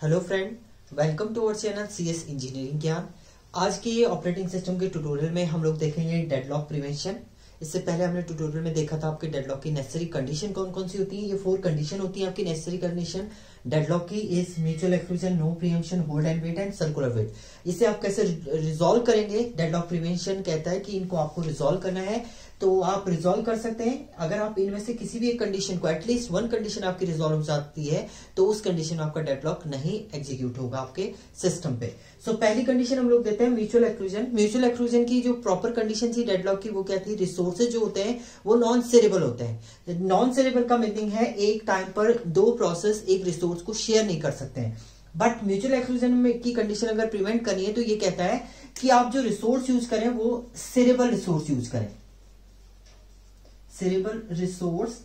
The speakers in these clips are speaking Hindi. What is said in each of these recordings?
Hello friend, welcome to our channel CS engineering Gyan. आज के ये ऑपरेटिंग सिस्टम के ट्यूटोरियल में हम लोग देखेंगे डेडलॉक प्रिवेंशन। इससे पहले हमने ट्यूटोरियल में देखा था आपके डेडलॉक की नेसेसरी कंडीशन कौन कौन सी होती है। ये 4 कंडीशन होती है आपकी नेसेसरी कंडीशन डेडलॉक की is mutual exclusion, no preemption, hold and wait and circular wait. इसे आप कैसे रिजॉल्व करेंगे? डेडलॉक प्रिवेंशन कहता है कि इनको आपको रिजॉल्व करना है, तो आप रिजॉल्व कर सकते हैं। अगर आप इनमें से किसी भी एक कंडीशन को, एटलीस्ट वन कंडीशन आपकी रिजॉल्व हो जाती है, तो उस कंडीशन में आपका डेडलॉक नहीं एग्जीक्यूट होगा आपके सिस्टम पे। सो पहली कंडीशन हम लोग देते हैं म्यूचुअल एक्सक्लूजन। म्यूचुअल एक्सक्लूजन की जो प्रॉपर कंडीशन थी डेडलॉक की, वो क्या थी? रिसोर्सेज जो होते हैं वो नॉन शेयरेबल होते हैं। नॉन शेयरेबल का मीनिंग है एक टाइम पर दो प्रोसेस एक रिसोर्स को शेयर नहीं कर सकते हैं। बट म्यूचुअल एक्सक्लूजन में की कंडीशन अगर प्रिवेंट करनी है तो ये कहता है कि आप जो रिसोर्स यूज करें वो शेयरेबल रिसोर्स यूज करें। शेयरेबल रिसोर्स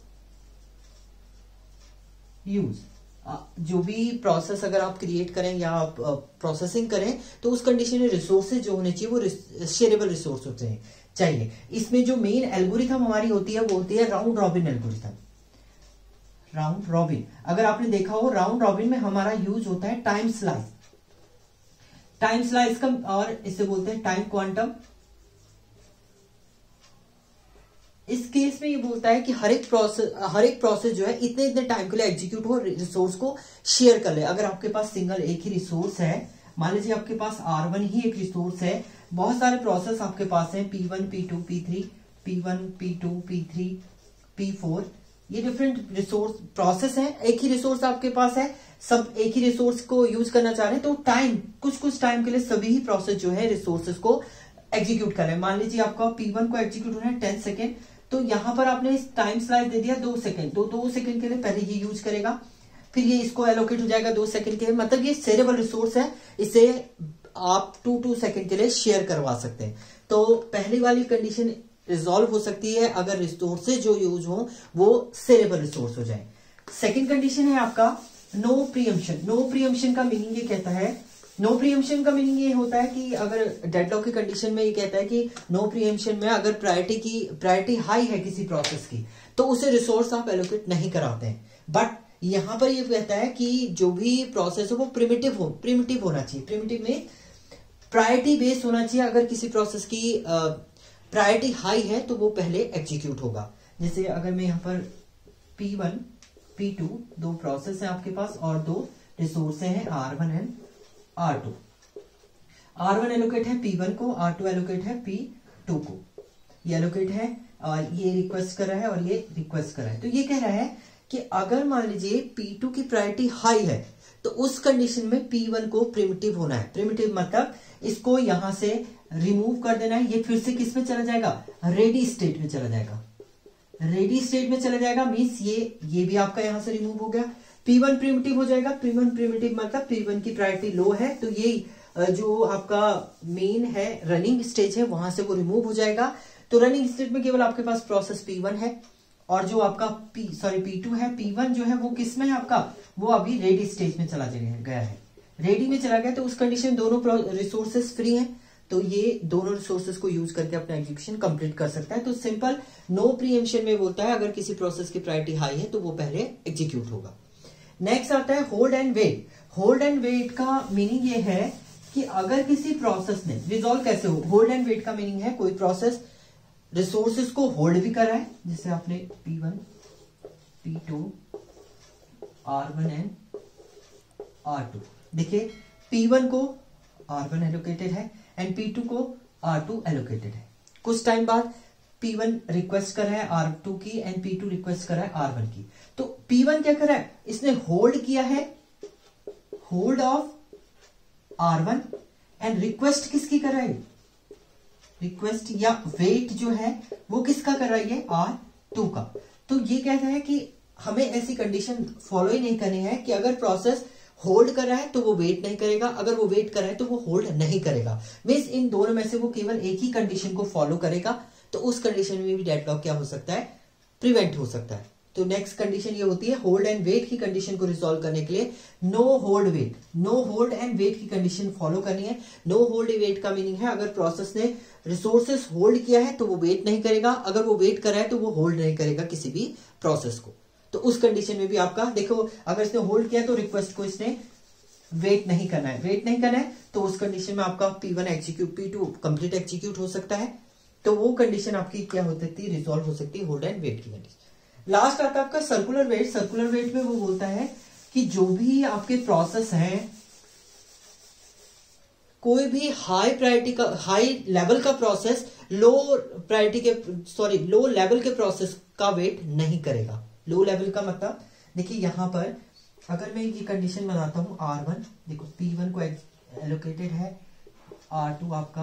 यूज, जो भी प्रोसेस अगर आप क्रिएट करें या आप प्रोसेसिंग करें तो उस कंडीशन में रिसोर्सेज जो होने चाहिए वो शेयरेबल रिसोर्स होते हैं चाहिए। इसमें जो मेन एल्गोरिथम हमारी होती है वो होती है round robin algorithm. Round robin, अगर आपने देखा हो राउंड रॉबिन में हमारा यूज होता है टाइम स्लाइस। टाइम स्लाइस का और इसे बोलते हैं टाइम क्वांटम। इस केस में ये बोलता है कि हर एक प्रोसेस जो है इतने इतने टाइम के लिए एग्जीक्यूट हो, रिसोर्स को शेयर कर ले। अगर आपके पास सिंगल एक ही रिसोर्स है, मान लीजिए आपके पास R1 ही एक रिसोर्स है, बहुत सारे प्रोसेस आपके पास हैं P1, P2, P3, P1, P2, P3, P4, ये डिफरेंट रिसोर्स प्रोसेस हैं। एक ही रिसोर्स आपके पास है, सब एक ही रिसोर्स को यूज करना चाह रहे हैं, तो टाइम कुछ टाइम के लिए सभी ही प्रोसेस जो है रिसोर्सेज को एग्जीक्यूट कर रहे हैं। मान लीजिए आपका P1 को एग्जीक्यूट होना है 10 सेकेंड, तो यहां पर आपने टाइम स्लाइस दे दिया 2 सेकेंड, तो 2 सेकेंड के लिए पहले ये यूज करेगा, फिर ये इसको एलोकेट हो जाएगा 2 सेकेंड के लिए। मतलब ये शेयरेबल रिसोर्स है, इसे आप 2 सेकेंड के लिए शेयर करवा सकते हैं। तो पहली वाली कंडीशन रिजॉल्व हो सकती है अगर रिसोर्सेज जो यूज हो वो शेयरेबल रिसोर्स हो जाए। सेकेंड कंडीशन है आपका नो प्रीएम्पशन। नो प्रीएम्पशन का मीनिंग ये कहता है, नो प्रीएम्पशन का मीनिंग ये होता है कि अगर डेडलॉक की कंडीशन में ये कहता है कि नो प्रीएम्पशन में अगर प्रायोरिटी हाई है किसी प्रोसेस की, तो उसे रिसोर्स आप एलोकेट नहीं कराते हैं। बट यहां पर ये कहता है कि जो भी प्रोसेस है वो प्रिमिटिव होना चाहिए। प्रिमिटिव में प्रायोरिटी बेस्ड होना चाहिए। अगर किसी प्रोसेस की प्रायोरिटी हाई है तो वो पहले एग्जीक्यूट होगा। जैसे अगर मैं यहाँ पर P1, P2 दो प्रोसेस है आपके पास और दो रिसोर्स हैं R1 and R2। R1 allocate है P1 को, R2 एलोकेट है P2 को। ये एलोकेट है और ये रिक्वेस्ट कर रहा है और ये रिक्वेस्ट कर रहा है। तो ये कह रहा है कि अगर मान लीजिए P2 की प्रायोरिटी हाई है तो उस कंडीशन में P1 को प्रिमिटिव होना है। प्रिमिटिव मतलब इसको यहां से रिमूव कर देना है। ये फिर से किस में चला जाएगा? रेडी स्टेट में चला जाएगा। रेडी स्टेट में चला जाएगा मीन्स ये भी आपका यहां से रिमूव हो गया। P1 प्रिमिटिव हो जाएगा। P1 प्रिमिटिव मतलब P1 की प्रायोरिटी लो है, तो ये जो आपका मेन है रनिंग स्टेज है वहां से वो रिमूव हो जाएगा। तो रनिंग स्टेज में केवल आपके पास प्रोसेस P1 है और जो आपका P2 है, P1 जो है वो किस में है आपका? वो अभी रेडी स्टेज में चला गया है। रेडी में चला गया तो उस कंडीशन दोनों रिसोर्सेस फ्री हैं, तो ये दोनों रिसोर्सेस को यूज करके अपना एग्जीक्यूशन कंप्लीट कर सकता है। तो सिंपल नो प्रीएम्पशन में बोलता है अगर किसी प्रोसेस की प्रायोरिटी हाई है तो वो पहले एग्जीक्यूट होगा। नेक्स्ट आता है hold and wait. Hold and wait का मीनिंग ये है कि अगर किसी प्रोसेस ने रिजॉल्व कैसे हो। होल्ड एंड वेट का मीनिंग है कोई प्रोसेस रिसोर्सेस को होल्ड भी कर रहा है, जैसे आपने P1, P2, R1 and R2 देखिए, P1 को R1 एलोकेटेड है एंड P2 को R2 एलोकेटेड है। कुछ टाइम बाद P1 रिक्वेस्ट कर रहा है R2 की एंड P2 रिक्वेस्ट कर रहा है R1 की। तो P1 क्या कर रहा है? इसने होल्ड किया है, hold of R1 and request किसकी कर रहा है? रिक्वेस्ट या वेट जो है वो किसका कर रहा है? R2 का। तो ये कहता है कि हमें ऐसी कंडीशन फॉलो ही नहीं करनी है कि अगर प्रोसेस होल्ड कर रहा है तो वो वेट नहीं करेगा, अगर वो वेट कर रहा है तो वो होल्ड नहीं करेगा। मींस इन दोनों में से वो केवल एक ही कंडीशन को फॉलो करेगा, तो उस कंडीशन में भी डेडलॉक क्या हो सकता है? प्रिवेंट हो सकता है। तो नेक्स्ट कंडीशन ये होती है होल्ड एंड वेट की कंडीशन को रिजॉल्व करने के लिए no hold wait, no hold and wait की कंडीशन फॉलो करनी है। नो होल्ड वेट का मीनिंग है अगर प्रोसेस ने रिसोर्सेस होल्ड किया है तो वो वेट नहीं करेगा, अगर वो वेट कर रहा है तो वो होल्ड नहीं करेगा किसी भी प्रोसेस को। तो उस कंडीशन में भी आपका देखो, अगर इसने होल्ड किया तो रिक्वेस्ट को इसने वेट नहीं करना है, वेट नहीं करना है, तो उस कंडीशन में आपका P1 execute, P2 complete execute हो सकता है। तो वो कंडीशन आपकी क्या हो सकती है, रिजॉल्व हो सकती है होल्ड एंड वेट की कंडीशन। लास्ट आता है आपका सर्कुलर वेट। सर्कुलर वेट में वो बोलता है कि जो भी आपके प्रोसेस हैं, कोई भी हाई प्रायोरिटी का, हाई लेवल का प्रोसेस लो प्रायोरिटी के, सॉरी लो लेवल के प्रोसेस का वेट नहीं करेगा। लो लेवल का मतलब देखिए यहां पर अगर मैं ये कंडीशन बनाता हूं R1, देखो P1 को एलोकेटेड है, R2 आपका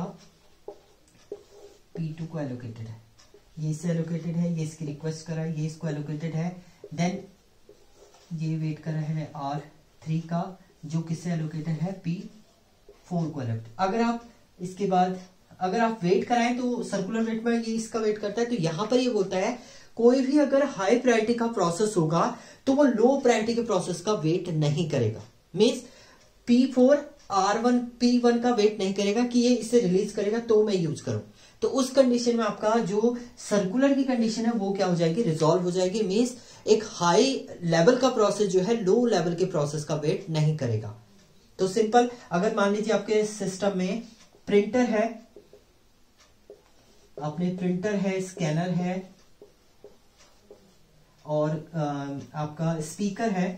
P2 को एलोकेटेड है, ये इससे एलोकेटेड है, ये इसकी रिक्वेस्ट कर रहा है, ये इसको एलोकेटेड है, देन ये वेट कर रहा है R3 का जो किससे एलोकेटेड है, P4 को एलोकेटेड। अगर आप इसके बाद अगर आप वेट कराएं तो सर्कुलर वेट में ये इसका वेट करता है। तो यहां पर ये बोलता है कोई भी अगर हाई प्रायोरिटी का प्रोसेस होगा तो वो लो प्रायोरिटी के प्रोसेस का वेट नहीं करेगा। मींस P4 R1 P1 का वेट नहीं करेगा कि ये इसे रिलीज करेगा तो मैं यूज करूं। तो उस कंडीशन में आपका जो सर्कुलर की कंडीशन है वो क्या हो जाएगी, रिजॉल्व हो जाएगी। मींस एक हाई लेवल का प्रोसेस जो है लो लेवल के प्रोसेस का वेट नहीं करेगा। तो सिंपल, अगर मान लीजिए आपके सिस्टम में प्रिंटर है, अपने प्रिंटर है, स्कैनर है और आपका स्पीकर है,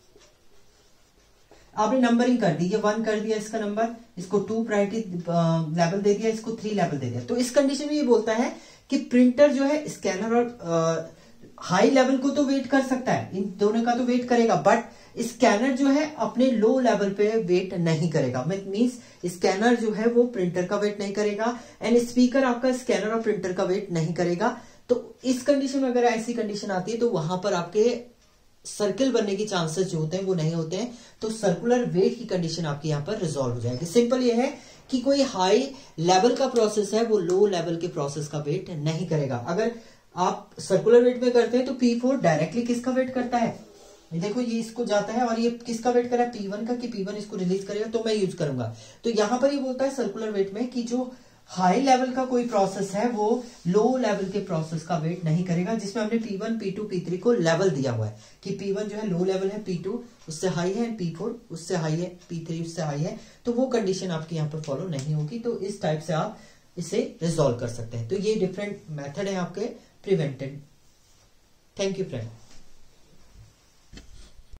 आपने नंबरिंग कर दी, ये 1 कर दिया इसका नंबर, इसको 2 प्रायोरिटी लेवल दे दिया, इसको 3 लेवल दे दिया। तो इस कंडीशन में ये बोलता है कि प्रिंटर जो है स्कैनर और हाई लेवल को तो वेट कर सकता है, इन दोनों का तो वेट करेगा, बट स्कैनर जो है अपने लो लेवल पे वेट नहीं करेगा। मींस स्कैनर जो है वो प्रिंटर का वेट नहीं करेगा एंड स्पीकर आपका स्कैनर और प्रिंटर का वेट नहीं करेगा। तो इस कंडीशन में अगर ऐसी कंडीशन आती है तो वहां पर आपके सर्किल बनने की चांसेस जो होते हैं वो नहीं होते हैं। तो सर्कुलर वेट की कंडीशन आपकी यहां पर रिजॉल्व हो जाएगी। सिंपल ये है कि कोई हाई लेवल का प्रोसेस है वो लो लेवल के प्रोसेस का वेट नहीं करेगा। अगर आप सर्कुलर वेट में करते हैं तो P4 डायरेक्टली किसका वेट करता है, देखो ये इसको जाता है और ये किसका वेट कर रहा है, P1 का, कि P1 इसको रिलीज करेगा तो मैं यूज करूंगा। तो यहां पर ये बोलता है सर्कुलर वेट में कि जो हाई लेवल का कोई प्रोसेस है वो लो लेवल के प्रोसेस का वेट नहीं करेगा, जिसमें हमने P1 P2 P3 को लेवल दिया हुआ है कि P1 जो है लो लेवल है, P2 उससे हाई है, P4 उससे हाई है, P3 उससे हाई है। तो वो कंडीशन आपकी यहाँ पर फॉलो नहीं होगी। तो इस टाइप से आप इसे रिजॉल्व कर सकते हैं। तो ये डिफरेंट मेथड है आपके प्रिवेंटेड। Thank you friend.